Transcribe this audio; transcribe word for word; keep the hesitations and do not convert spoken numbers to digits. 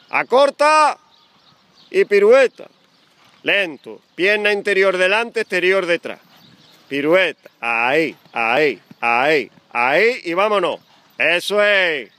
Acorta y pirueta. Lento. Pierna interior delante, exterior detrás. Pirueta. Ahí, ahí, ahí, ahí y vámonos. Eso es.